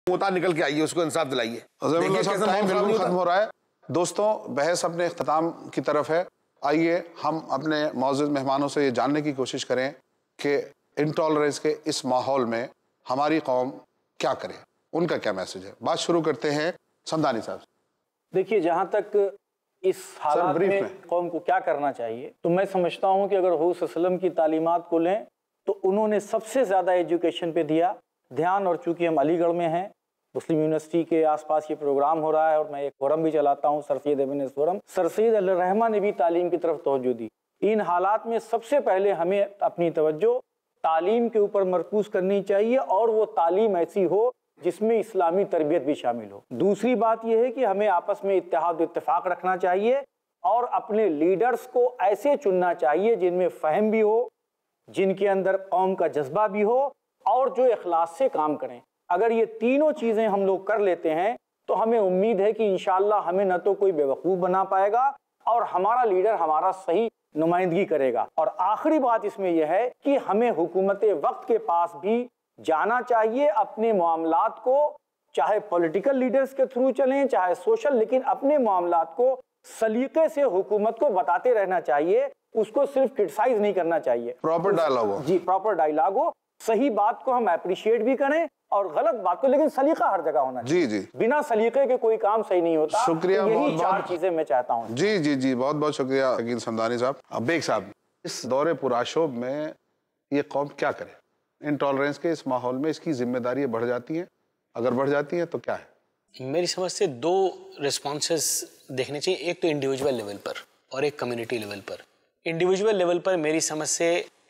उतार निकल के आइए, उसको इंसाफ दिलाइए। टाइम बिल्कुल खत्म हो रहा है दोस्तों, बहस अपने इख्तिताम की तरफ है। आइए हम अपने मौजूद मेहमानों से ये जानने की कोशिश करें कि इंटॉलरेंस के इस माहौल में हमारी कौम क्या करे, उनका क्या मैसेज है। बात शुरू करते हैं समदानी साहब। देखिए, जहाँ तक इस हालात में कौम को क्या करना चाहिए, तो मैं समझता हूँ कि अगर हुज़ूर सल्लल्लाहु अलैहि वसल्लम की तालीमात को लें तो उन्होंने सबसे ज़्यादा एजुकेशन पे दिया ध्यान। और चूँकि हम अलीगढ़ में हैं, मुस्लिम यूनिवर्सिटी के आसपास ये प्रोग्राम हो रहा है और मैं एक फोरम भी चलाता हूँ, sir Syed avenues forum, sir Syed Ali Rahman ने भी तालीम की तरफ तवज्जो दी। इन हालात में सबसे पहले हमें अपनी तवज्जो तालीम के ऊपर मरकूज़ करनी चाहिए और वो तालीम ऐसी हो जिसमें इस्लामी तरबियत भी शामिल हो। दूसरी बात यह है कि हमें आपस में इत्तेहाद इत्तेफाक रखना चाहिए और अपने लीडर्स को ऐसे चुनना चाहिए जिनमें फ़हम भी हो, जिनके अंदर कौम का जज्बा भी हो और जो इखलास से काम करें। अगर ये तीनों चीज़ें हम लोग कर लेते हैं तो हमें उम्मीद है कि इंशाअल्लाह हमें न तो कोई बेवकूफ़ बना पाएगा और हमारा लीडर हमारा सही नुमाइंदगी करेगा। और आखिरी बात इसमें यह है कि हमें हुकूमत वक्त के पास भी जाना चाहिए, अपने मामलात को चाहे पॉलिटिकल लीडर्स के थ्रू चलें चाहे सोशल, लेकिन अपने मामलात को सलीके से हुकूमत को बताते रहना चाहिए, उसको सिर्फ क्रिटिसाइज नहीं करना चाहिए। प्रॉपर डायलॉग हो। जी, प्रॉपर डायलॉग हो, सही बात को हम अप्रिशिएट भी करें और गलत बात को, लेकिन सलीका हर जगह होना चाहिए। जी जी, बिना सलीके के कोई काम सही नहीं होता। शुक्रिया, यही बहुत चार चीजें मैं चाहता हूँ। जी जी जी, बहुत बहुत शुक्रिया शकील समदानी साहब। अब बेग साहब, इस दौरे पुराशोभ में ये कौम क्या करे? इंटॉलरेंस के इस माहौल में इसकी जिम्मेदारी बढ़ जाती है, अगर बढ़ जाती है तो क्या है? मेरी समझ से दो रिस्पॉन्सेस देखने चाहिए, एक तो इंडिविजुअल लेवल पर और एक कम्युनिटी लेवल पर। इंडिविजुअल लेवल पर मेरी समझ से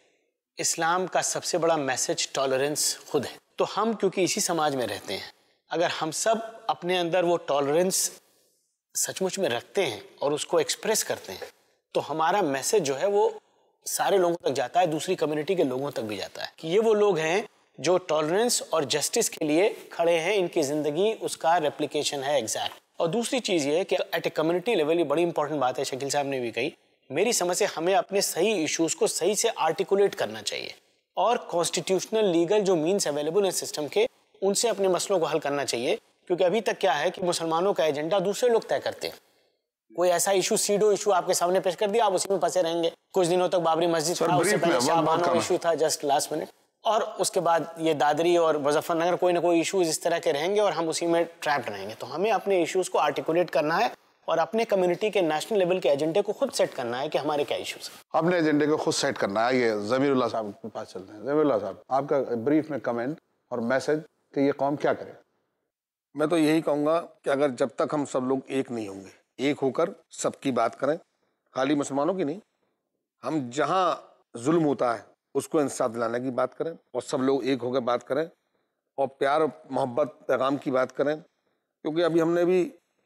इस्लाम का सबसे बड़ा मैसेज टॉलरेंस खुद है। तो हम क्योंकि इसी समाज में रहते हैं, अगर हम सब अपने अंदर वो टॉलरेंस सचमुच में रखते हैं और उसको एक्सप्रेस करते हैं तो हमारा मैसेज जो है वो सारे लोगों तक जाता है, दूसरी कम्युनिटी के लोगों तक भी जाता है कि ये वो लोग हैं जो टॉलरेंस और जस्टिस के लिए खड़े हैं, इनकी जिंदगी उसका रेप्लिकेशन है एग्जैक्ट। और दूसरी चीज़ ये है कि एट ए कम्युनिटी लेवल, ये बड़ी इंपॉर्टेंट बात है, शकील साहब ने भी कही, मेरी समझ से हमें अपने सही इश्यूज को सही से आर्टिकुलेट करना चाहिए और कॉन्स्टिट्यूशनल लीगल जो मीन्स अवेलेबल है सिस्टम के, उनसे अपने मसलों को हल करना चाहिए। क्योंकि अभी तक क्या है कि मुसलमानों का एजेंडा दूसरे लोग तय करते हैं। कोई ऐसा इशू, सीडो इशू आपके सामने पेश कर दिया, आप उसी में फंसे रहेंगे। कुछ दिनों तक बाबरी मस्जिद था, उससे पहले शाहबानो इशू था जस्ट लास्ट मिनट, और उसके बाद ये दादरी और मुजफ्फरनगर, कोई ना कोई इश्यूज इस तरह के रहेंगे और हम उसी में ट्रैप्ड रहेंगे। तो हमें अपने इश्यूज को आर्टिकुलेट करना है और अपने कम्युनिटी के नेशनल लेवल के एजेंडे को खुद सेट करना है कि हमारे क्या इश्यूज हैं। अपने एजेंडे को खुद सेट करना है। ये ज़मीरुल्लाह साहब के पास चलते हैं। ज़मीरुल्लाह साहब, आपका ब्रीफ में कमेंट और मैसेज कि ये कौम क्या करे? मैं तो यही कहूँगा कि अगर जब तक हम सब लोग एक नहीं होंगे, एक होकर सबकी बात करें, खाली मुसलमानों की नहीं, हम जहाँ जुल्म होता है उसको इंसाफ दिलाने की बात करें और सब लोग एक होकर बात करें और प्यार मोहब्बत पैगाम की बात करें। क्योंकि अभी हमने भी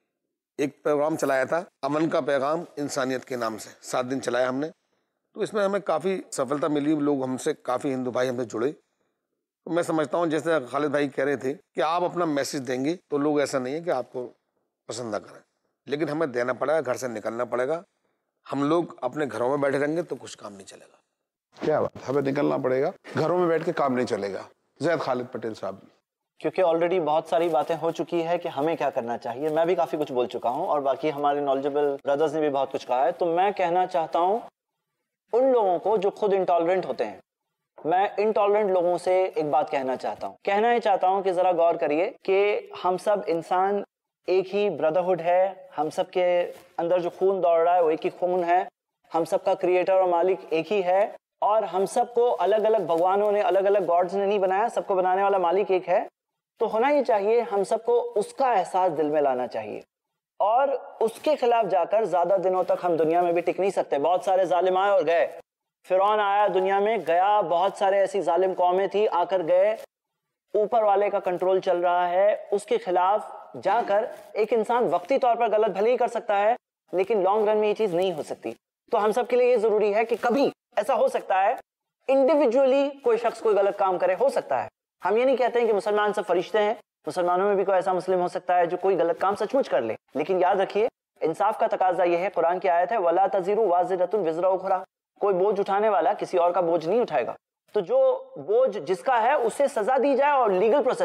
एक पैगाम चलाया था, अमन का पैगाम इंसानियत के नाम से, 7 दिन चलाया हमने, तो इसमें हमें काफ़ी सफलता मिली। लोग हमसे, काफ़ी हिंदू भाई हमसे जुड़े। तो मैं समझता हूँ जैसे खालिद भाई कह रहे थे कि आप अपना मैसेज देंगे तो लोग, ऐसा नहीं है कि आपको पसंद ना करें, लेकिन हमें देना पड़ेगा, घर से निकलना पड़ेगा। हम लोग अपने घरों में बैठे रहेंगे तो कुछ काम नहीं चलेगा। क्या बात, हमें निकलना पड़ेगा, घरों में बैठ के काम नहीं चलेगा। ज़ैद खालिद पटेल साहब, क्योंकि ऑलरेडी बहुत सारी बातें हो चुकी है कि हमें क्या करना चाहिए, मैं भी काफ़ी कुछ बोल चुका हूँ और बाकी हमारे नॉलेजेबल ब्रदर्स ने भी बहुत कुछ कहा है। तो मैं कहना चाहता हूँ उन लोगों को जो खुद इंटॉलरेंट होते हैं, मैं इंटॉलरेंट लोगों से एक बात कहना चाहता हूँ। कहना ही चाहता हूँ कि ज़रा गौर करिए कि हम सब इंसान एक ही ब्रदरहुड है, हम सब के अंदर जो खून दौड़ रहा है वो एक ही खून है, हम सब का क्रिएटर और मालिक एक ही है और हम सबको अलग अलग भगवानों ने, अलग अलग गॉड्स ने नहीं बनाया, सबको बनाने वाला मालिक एक है। तो होना ही चाहिए, हम सबको उसका एहसास दिल में लाना चाहिए और उसके खिलाफ जाकर ज़्यादा दिनों तक हम दुनिया में भी टिक नहीं सकते। बहुत सारे जालिम आए और गए, फिरौन आया, दुनिया में गया, बहुत सारे ऐसी जालिम कौमें थी, आकर गए। ऊपर वाले का कंट्रोल चल रहा है, उसके खिलाफ जाकर एक इंसान वक्ती तौर पर गलत भले ही कर सकता है, लेकिन लॉन्ग रन में ये चीज़ नहीं हो सकती। तो हम सब के लिए ये ज़रूरी है कि कभी ऐसा हो सकता है इंडिविजुअली कोई शख्स कोई गलत काम करे, हो सकता है। हम ये नहीं कहते हैं कि मुसलमान सब फरिश्ते हैं, मुसलमानों में भी कोई ऐसा मुस्लिम हो सकता है जो कोई गलत काम सचमुच कर ले, लेकिन याद रखिए इंसाफ का तकाजा यह है, कुरान की आयत है, वला तज़िरु वाज़िरतुन विज़रा उख़रा, कोई बोझ उठाने वाला किसी और का बोझ नहीं उठाएगा। तो जो बोझ जिसका है उसे सजा दी जाए और लीगल प्रोसेस,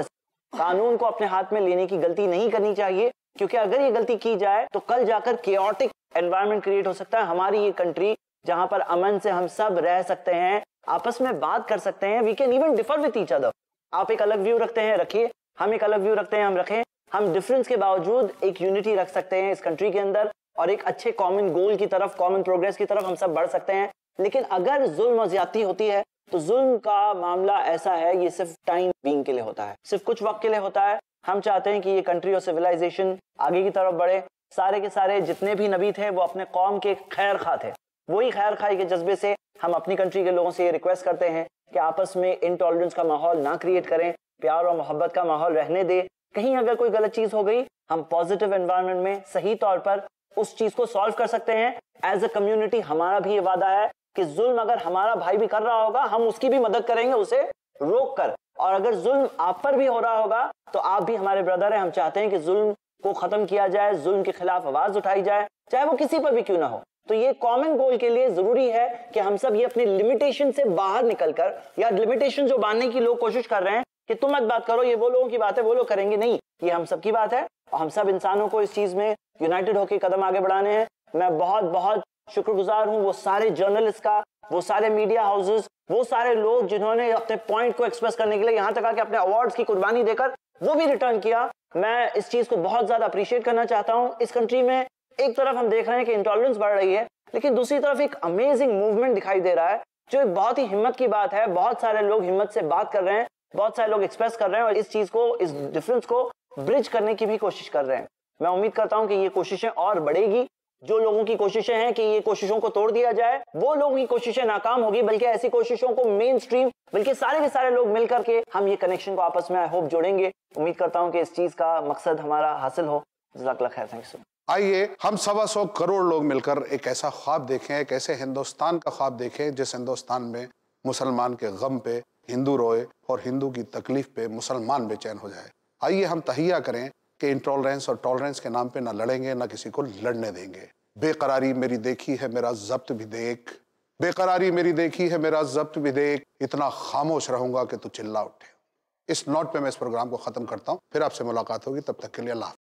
कानून को अपने हाथ में लेने की गलती नहीं करनी चाहिए, क्योंकि अगर ये गलती की जाए तो कल जाकर केओटिक एनवायरनमेंट क्रिएट हो सकता है। हमारी ये कंट्री जहां पर अमन से हम सब रह सकते हैं, आपस में बात कर सकते हैं, we can even differ with each other. आप एक अलग व्यू रखते हैं, रखिए, हम एक अलग व्यू रखते हैं, हम रखें। हम डिफरेंस के बावजूद एक यूनिटी रख सकते हैं इस कंट्री के अंदर, और एक अच्छे कॉमन गोल की तरफ, कॉमन प्रोग्रेस की तरफ हम सब बढ़ सकते हैं। लेकिन अगर जुल्म और ज्यादती होती है तो जुल्म का मामला ऐसा है, ये सिर्फ टाइम बीइंग के लिए होता है, सिर्फ कुछ वक्त के लिए होता है। हम चाहते हैं कि ये कंट्री और सिविलाइजेशन आगे की तरफ बढ़े। सारे के सारे जितने भी नबी थे वो अपने कौम के खैर खा थे, वही खैर खाई के जज्बे से हम अपनी कंट्री के लोगों से ये रिक्वेस्ट करते हैं कि आपस में इनटॉलरेंस का माहौल ना क्रिएट करें, प्यार और मोहब्बत का माहौल रहने दे। कहीं अगर कोई गलत चीज हो गई, हम पॉजिटिव एनवायरनमेंट में सही तौर पर उस चीज को सॉल्व कर सकते हैं। एज अ कम्युनिटी हमारा भी ये वादा है कि जुल्म अगर हमारा भाई भी कर रहा होगा, हम उसकी भी मदद करेंगे, उसे रोक कर। और अगर जुल्म आप पर भी हो रहा होगा तो आप भी हमारे ब्रदर हैं। हम चाहते हैं कि जुल्म को खत्म किया जाए, जुल्म के खिलाफ आवाज उठाई जाए, चाहे वो किसी पर भी क्यों ना हो। तो ये कॉमन गोल के लिए जरूरी है कि हम सब ये अपनी लिमिटेशन से बाहर निकलकर, या लिमिटेशन जो बांधने की लोग कोशिश कर रहे हैं कि तुम मत बात करो, ये वो लोगों की बात है, वो लोग करेंगे, नहीं, ये हम सब की बात है। और हम सब इंसानों को इस चीज में यूनाइटेड होकर कदम आगे बढ़ाने हैं। मैं बहुत बहुत शुक्रगुजार हूं वो सारे जर्नलिस्ट का, वो सारे मीडिया हाउसेस, वो सारे लोग जिन्होंने अपने पॉइंट को एक्सप्रेस करने के लिए यहाँ तक आके अपने अवार्ड्स की कुर्बानी देकर वो भी रिटर्न किया। मैं इस चीज को बहुत ज्यादा अप्रिशिएट करना चाहता हूँ। इस कंट्री में एक तरफ हम देख रहे हैं कि इंटॉलरेंस बढ़ रही है, लेकिन दूसरी तरफ एक अमेजिंग मूवमेंट दिखाई दे रहा है, जो एक बहुत ही हिम्मत की बात है। बहुत सारे लोग हिम्मत से बात कर रहे हैं, बहुत सारे लोग एक्सप्रेस कर रहे हैं और इस चीज को, इस डिफरेंस को ब्रिज करने की भी कोशिश कर रहे हैं। मैं उम्मीद करता हूं कि ये कोशिशें और बढ़ेगी। जो लोगों की कोशिशें हैं कि ये कोशिशों को तोड़ दिया जाए, वो लोगों की कोशिशें नाकाम होगी, बल्कि ऐसी कोशिशों को मेन स्ट्रीम, बल्कि सारे के सारे लोग मिलकर के हम ये कनेक्शन को आपस में आई होप जोड़ेंगे। उम्मीद करता हूं कि इस चीज का मकसद हमारा हासिल हो। जज़ाकल्लाह खैर, थैंक यू। आइए हम 125 करोड़ लोग मिलकर एक ऐसा ख्वाब देखें, एक ऐसे हिंदुस्तान का ख्वाब देखें जिस हिंदुस्तान में मुसलमान के गम पे हिंदू रोए और हिंदू की तकलीफ पे मुसलमान बेचैन हो जाए। आइए हम तहिया करें कि इंटॉलरेंस और टॉलरेंस के नाम पे ना लड़ेंगे, ना किसी को लड़ने देंगे। बेकरारी मेरी देखी है मेरा जब्त भी देख, बेकरारी मेरी देखी है मेरा जब्त भी देख, इतना खामोश रहूंगा कि तू चिल्ला उठे। इस नोट पे मैं इस प्रोग्राम को खत्म करता हूं, फिर आपसे मुलाकात होगी, तब तक के लिए अल्लाह।